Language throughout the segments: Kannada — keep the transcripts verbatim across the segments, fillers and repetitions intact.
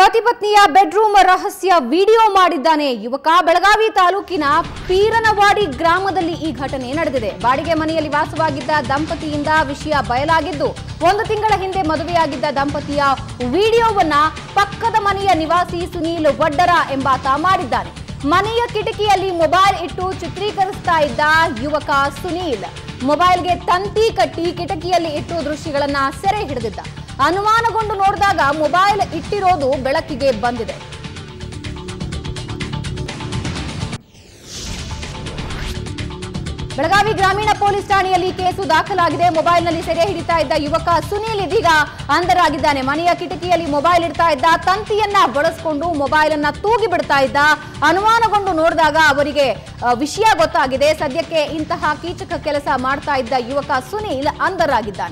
ಪತಿ ಪತ್ನಿಯ ಬೆಡ್ರೂಮ್ ರಹಸ್ಯ ವಿಡಿಯೋ ಮಾಡಿದ್ದಾನೆ ಯುವಕ. ಬೆಳಗಾವಿ ತಾಲೂಕಿನ ಪೀರನವಾಡಿ ಗ್ರಾಮದಲ್ಲಿ ಈ ಘಟನೆ ನಡೆದಿದೆ. ಬಾಡಿಗೆ ಮನೆಯಲ್ಲಿ ವಾಸವಾಗಿದ್ದ ದಂಪತಿಯಿಂದ ವಿಷಯ ಬಯಲಾಗಿದ್ದು, ಒಂದು ತಿಂಗಳ ಹಿಂದೆ ಮದುವೆಯಾಗಿದ್ದ ದಂಪತಿಯ ವಿಡಿಯೋವನ್ನ ಪಕ್ಕದ ಮನೆಯ ನಿವಾಸಿ ಸುನೀಲ್ ವಡ್ಡರ ಎಂಬಾತ ಮಾಡಿದ್ದಾನೆ. ಮನೆಯ ಕಿಟಕಿಯಲ್ಲಿ ಮೊಬೈಲ್ ಇಟ್ಟು ಚಿತ್ರೀಕರಿಸ್ತಾ ಇದ್ದ ಯುವಕ ಸುನೀಲ್ ಮೊಬೈಲ್ಗೆ ತಂತಿ ಕಟ್ಟಿ ಕಿಟಕಿಯಲ್ಲಿ ಇಟ್ಟು ದೃಶ್ಯಗಳನ್ನ ಸೆರೆ ಹಿಡಿದಿದ್ದ. ಅನುಮಾನಗೊಂಡು ನೋಡಿದಾಗ ಮೊಬೈಲ್ ಇಟ್ಟಿರೋದು ಬೆಳಕಿಗೆ ಬಂದಿದೆ. ಬೆಳಗಾವಿ ಗ್ರಾಮೀಣ ಪೊಲೀಸ್ ಠಾಣೆಯಲ್ಲಿ ಕೇಸು ದಾಖಲಾಗಿದೆ. ಮೊಬೈಲ್ನಲ್ಲಿ ಸೆರೆ ಹಿಡಿತಾ ಇದ್ದ ಯುವಕ ಸುನೀಲ್ ಇದೀಗ ಅಂಧರಾಗಿದ್ದಾನೆ. ಮನೆಯ ಕಿಟಕಿಯಲ್ಲಿ ಮೊಬೈಲ್ ಇಡ್ತಾ ಇದ್ದ, ತಂತಿಯನ್ನ ಬಳಸಿಕೊಂಡು ಮೊಬೈಲ್ ಅನ್ನ ತೂಗಿ ಬಿಡ್ತಾ ಇದ್ದ. ಅನುಮಾನಗೊಂಡು ನೋಡಿದಾಗ ಅವರಿಗೆ ವಿಷಯ ಗೊತ್ತಾಗಿದೆ. ಸದ್ಯಕ್ಕೆ ಇಂತಹ ಕೀಚಕ ಕೆಲಸ ಮಾಡ್ತಾ ಇದ್ದ ಯುವಕ ಸುನೀಲ್ ಅಂಧರಾಗಿದ್ದಾನೆ.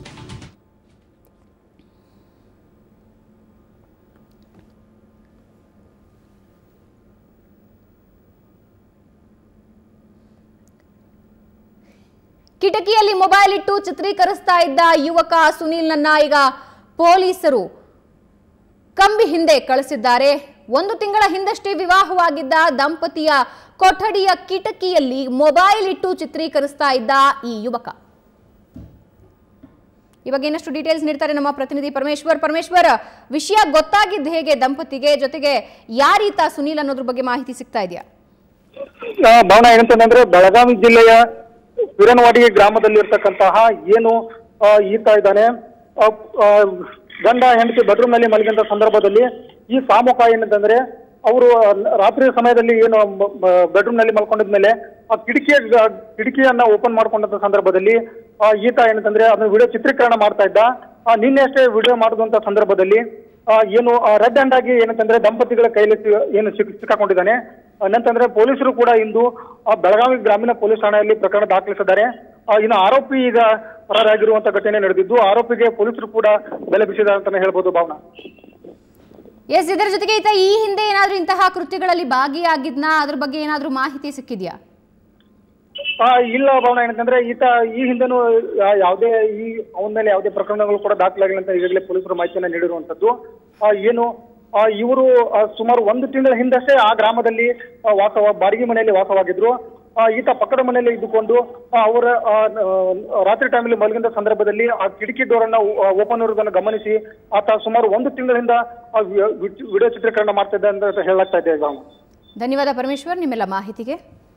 ಕಿಟಕಿಯಲ್ಲಿ ಮೊಬೈಲ್ ಇಟ್ಟು ಚಿತ್ರೀಕರಿಸ್ತಾ ಇದ್ದ ಯುವಕ ಸುನೀಲ್ನನ್ನ ಈಗ ಪೊಲೀಸರು ಕಂಬಿ ಹಿಂದೆ ಕಳಿಸಿದ್ದಾರೆ. ಒಂದು ತಿಂಗಳ ಹಿಂದಷ್ಟೇ ವಿವಾಹವಾಗಿದ್ದ ದಂಪತಿಯ ಕೊಠಡಿಯ ಕಿಟಕಿಯಲ್ಲಿ ಮೊಬೈಲ್ ಇಟ್ಟು ಚಿತ್ರೀಕರಿಸ್ತಾ ಇದ್ದ ಈ ಯುವಕ. ಇವಾಗ ಇನ್ನಷ್ಟು ಡೀಟೇಲ್ಸ್ ನೀಡ್ತಾರೆ ನಮ್ಮ ಪ್ರತಿನಿಧಿ ಪರಮೇಶ್ವರ್. ಪರಮೇಶ್ವರ್, ವಿಷಯ ಗೊತ್ತಾಗಿದ್ದು ಹೇಗೆ ದಂಪತಿಗೆ, ಜೊತೆಗೆ ಯಾರೀತ ಸುನೀಲ್ ಅನ್ನೋದ್ರ ಬಗ್ಗೆ ಮಾಹಿತಿ ಸಿಗ್ತಾ ಇದೆಯಾ? ಭಾವನಾ, ಏನಂತಂದ್ರೆ ಬೆಳಗಾವಿ ಜಿಲ್ಲೆಯ ಪೀರನವಾಡಿ ಗ್ರಾಮದಲ್ಲಿ ಇರ್ತಕ್ಕಂತಹ ಏನು ಈತ ಇದ್ದಾನೆ, ಗಂಡ ಹೆಂಡತಿ ಬೆಡ್ರೂಮ್ ನಲ್ಲಿ ಮಲಗಿದ ಸಂದರ್ಭದಲ್ಲಿ ಈ ಸಾಮುಖ ಏನಂತಂದ್ರೆ ಅವರು ರಾತ್ರಿ ಸಮಯದಲ್ಲಿ ಏನು ಬೆಡ್ರೂಮ್ ನಲ್ಲಿ ಮಲ್ಕೊಂಡಿದ್ಮೇಲೆ ಆ ಕಿಟಕಿಯ ಕಿಟಕಿಯನ್ನ ಓಪನ್ ಮಾಡ್ಕೊಂಡಂತ ಸಂದರ್ಭದಲ್ಲಿ ಈತ ಏನಂತಂದ್ರೆ ಅದನ್ನ ವಿಡಿಯೋ ಚಿತ್ರೀಕರಣ ಮಾಡ್ತಾ ಇದ್ದ. ನಿನ್ನೆ ಅಷ್ಟೇ ವಿಡಿಯೋ ಮಾಡಿದಂತ ಸಂದರ್ಭದಲ್ಲಿ ಏನು ರೆಡ್ ಹ್ಯಾಂಡ್ ಆಗಿ ಏನಂತಂದ್ರೆ ದಂಪತಿಗಳ ಕೈಲಿ ಏನು ಸಿಕ್ಕಾಕೊಂಡಿದ್ದಾನೆ. ಏನಂತಂದ್ರೆ ಪೊಲೀಸರು ಕೂಡ ಇಂದು ಬೆಳಗಾವಿ ಗ್ರಾಮೀಣ ಪೊಲೀಸ್ ಠಾಣೆಯಲ್ಲಿ ಪ್ರಕರಣ ದಾಖಲಿಸಿದ್ದಾರೆ. ಇನ್ನು ಆರೋಪಿ ಈಗ ಪರಾರಾಗಿರುವಂತ ಘಟನೆ ನಡೆದಿದ್ದು, ಆರೋಪಿಗೆ ಪೊಲೀಸರು ಕೂಡ ಬೆಲೆ ಬಿಸಿದ್ದಾರೆ ಅಂತಾನೆ ಹೇಳ್ಬೋದು. ಭಾವನಾ, ಎಸ್, ಇದರ ಜೊತೆಗೆ ಈತ ಈ ಹಿಂದೆ ಏನಾದ್ರೂ ಇಂತಹ ಕೃತ್ಯಗಳಲ್ಲಿ ಭಾಗಿಯಾಗಿದ್ನಾ, ಅದ್ರ ಬಗ್ಗೆ ಏನಾದ್ರೂ ಮಾಹಿತಿ ಸಿಕ್ಕಿದ್ಯಾ? ಇಲ್ಲ ಭಾವನಾ, ಏನಂತಂದ್ರೆ ಈತ ಈ ಹಿಂದೆನೂ ಯಾವುದೇ ಈ ಅವನ ಮೇಲೆ ಯಾವುದೇ ಪ್ರಕರಣಗಳು ಕೂಡ ದಾಖಲಾಗಿಲ್ಲ ಅಂತ ಈಗಾಗಲೇ ಪೊಲೀಸರು ಮಾಹಿತಿಯನ್ನ ನೀಡಿರುವಂತದ್ದು. ಏನು ಇವರು ಸುಮಾರು ಒಂದು ತಿಂಗಳ ಹಿಂದಷ್ಟೇ ಆ ಗ್ರಾಮದಲ್ಲಿ ವಾಸವ ಬಾಡಿಗೆ ಮನೆಯಲ್ಲಿ ವಾಸವಾಗಿದ್ರು. ಈತ ಪಕ್ಕದ ಮನೆಯಲ್ಲಿ ಇದ್ದುಕೊಂಡು ಅವರ ರಾತ್ರಿ ಟೈಮಲ್ಲಿ ಮಲಗಿದ ಸಂದರ್ಭದಲ್ಲಿ ಆ ಕಿಟಕಿ ಡೋರ್ ಅನ್ನ ಓಪನ್ ಇರುವುದನ್ನು ಗಮನಿಸಿ ಆತ ಸುಮಾರು ಒಂದು ತಿಂಗಳಿಂದ ವಿಡಿಯೋ ಚಿತ್ರೀಕರಣ ಮಾಡ್ತಾ ಇದ್ದ ಅಂತ ಹೇಳಲಾಗ್ತಾ ಇದೆ. ಧನ್ಯವಾದ ಪರಮೇಶ್ವರ್ ನಿಮ್ಮೆಲ್ಲ ಮಾಹಿತಿಗೆ.